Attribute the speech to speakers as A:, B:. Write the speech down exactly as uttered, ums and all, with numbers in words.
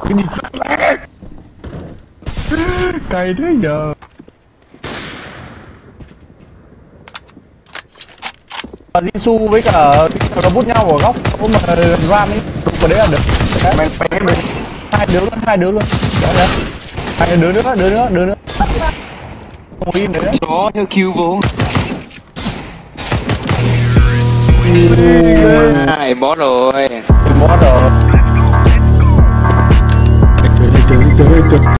A: Cái gì cay thế giờ. Jisoo với cả nó bút nhau ở góc ôm mà ram ấy đúng vào đấy là được. Mày mày được hai đứa luôn, hai đứa luôn. Đấy đấy. Hai đứa nữa, đứa nữa, đứa nữa. Không im đấy.
B: Chó theo Q vô. À, em boss rồi.
A: Em boss rồi.